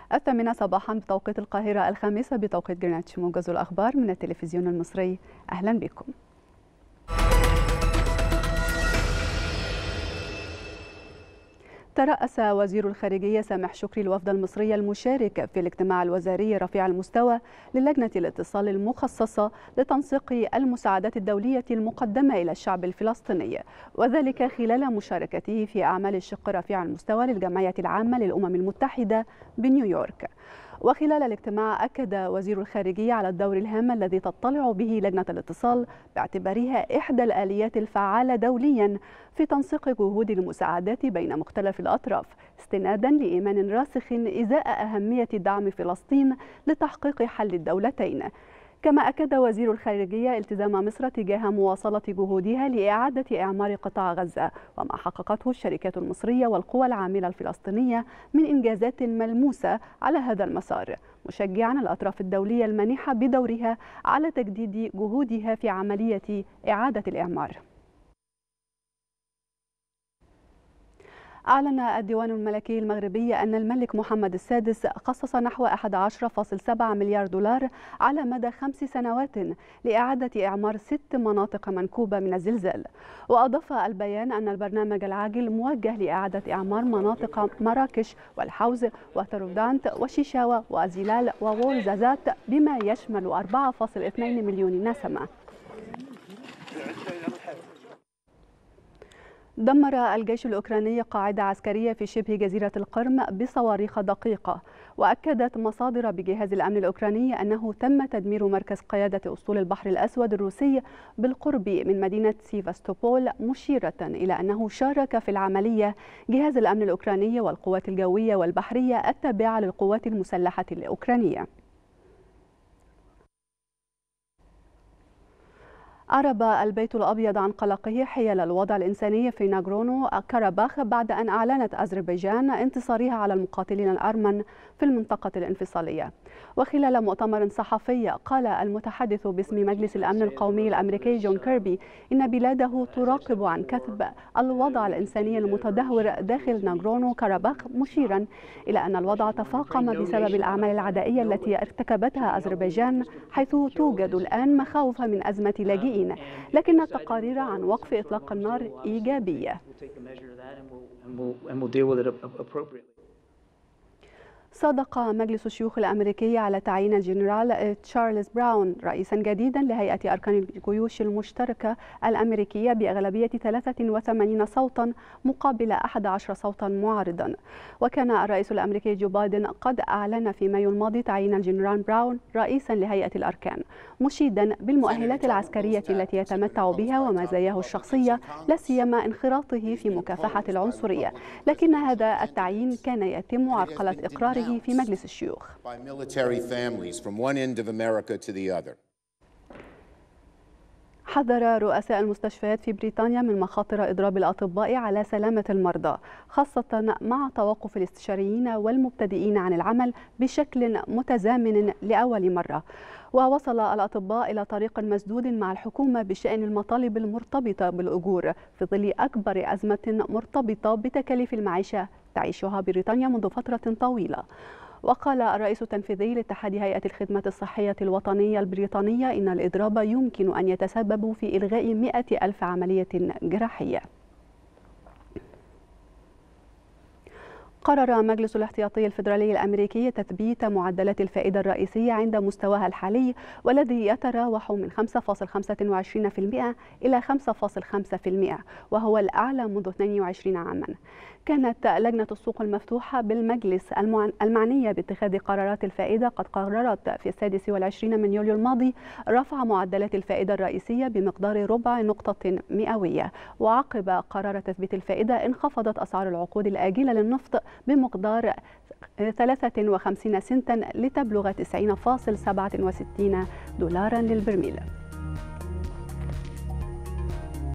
الثامنة صباحا بتوقيت القاهرة، الخامسة بتوقيت جرينتش. موجز الأخبار من التلفزيون المصري، أهلا بكم. ترأس وزير الخارجية سامح شكري الوفد المصري المشارك في الاجتماع الوزاري رفيع المستوى للجنة الاتصال المخصصة لتنسيق المساعدات الدولية المقدمة إلى الشعب الفلسطيني، وذلك خلال مشاركته في أعمال الشق رفيع المستوى للجمعية العامة للأمم المتحدة بنيويورك. وخلال الاجتماع أكد وزير الخارجية على الدور الهام الذي تطلع به لجنة الاتصال باعتبارها إحدى الآليات الفعالة دوليا في تنسيق جهود المساعدات بين مختلف الأطراف، استنادا لإيمان راسخ إزاء أهمية دعم فلسطين لتحقيق حل الدولتين. كما أكد وزير الخارجية التزام مصر تجاه مواصلة جهودها لإعادة إعمار قطاع غزة وما حققته الشركات المصرية والقوى العاملة الفلسطينية من إنجازات ملموسة على هذا المسار، مشجعا الأطراف الدولية المانحة بدورها على تجديد جهودها في عملية إعادة الإعمار. أعلن الديوان الملكي المغربي أن الملك محمد السادس خصص نحو 11.7 مليار دولار على مدى 5 سنوات لإعادة إعمار 6 مناطق منكوبة من الزلزال. وأضاف البيان أن البرنامج العاجل موجه لإعادة إعمار مناطق مراكش والحوز وترودانت وشيشاوة وزلال وورزازات بما يشمل 4.2 مليون نسمة. دمر الجيش الأوكراني قاعدة عسكرية في شبه جزيرة القرم بصواريخ دقيقة، وأكدت مصادر بجهاز الأمن الأوكراني أنه تم تدمير مركز قيادة أسطول البحر الأسود الروسي بالقرب من مدينة سيفاستوبول، مشيرة إلى أنه شارك في العملية جهاز الأمن الأوكراني والقوات الجوية والبحرية التابعة للقوات المسلحة الأوكرانية. أعرب البيت الأبيض عن قلقه حيال الوضع الإنساني في ناغورنو كاراباخ بعد أن أعلنت أذربيجان انتصارها على المقاتلين الأرمن في المنطقة الانفصالية. وخلال مؤتمر صحفي قال المتحدث باسم مجلس الأمن القومي الأمريكي جون كيربي إن بلاده تراقب عن كثب الوضع الإنساني المتدهور داخل ناغورنو كاراباخ، مشيرا إلى أن الوضع تفاقم بسبب الأعمال العدائية التي ارتكبتها أذربيجان، حيث توجد الآن مخاوف من أزمة لاجئين، لكن التقارير عن وقف إطلاق النار إيجابية. صادق مجلس الشيوخ الأمريكي على تعيين الجنرال تشارلز براون رئيسا جديدا لهيئة أركان الجيوش المشتركة الأمريكية بأغلبية 83 صوتا مقابل 11 صوتا معارضا. وكان الرئيس الأمريكي جو بايدن قد أعلن في مايو الماضي تعيين الجنرال براون رئيسا لهيئة الأركان، مشيدا بالمؤهلات العسكرية التي يتمتع بها ومزاياه الشخصية، لا سيما انخراطه في مكافحة العنصرية، لكن هذا التعيين كان يتم عرقلة إقراره في مجلس الشيوخ. حذر رؤساء المستشفيات في بريطانيا من مخاطر إضراب الأطباء على سلامة المرضى، خاصة مع توقف الاستشاريين والمبتدئين عن العمل بشكل متزامن لأول مرة. ووصل الأطباء إلى طريق مسدود مع الحكومة بشأن المطالب المرتبطة بالأجور في ظل أكبر أزمة مرتبطة بتكاليف المعيشة تعيشها بريطانيا منذ فترة طويلة. وقال الرئيس التنفيذي لاتحاد هيئة الخدمة الصحية الوطنية البريطانية إن الإضراب يمكن أن يتسبب في إلغاء 100,000 عملية جراحية. قرر مجلس الاحتياطي الفيدرالي الأمريكي تثبيت معدلات الفائدة الرئيسية عند مستواها الحالي، والذي يتراوح من 5.25% إلى 5.5%، وهو الأعلى منذ 22 عاما. كانت لجنة السوق المفتوحة بالمجلس المعنية باتخاذ قرارات الفائدة قد قررت في 26 من يوليو الماضي رفع معدلات الفائدة الرئيسية بمقدار ربع نقطة مئوية. وعقب قرار تثبيت الفائدة انخفضت أسعار العقود الآجلة للنفط بمقدار 53 سنتا لتبلغ 90.67 دولارا للبرميل.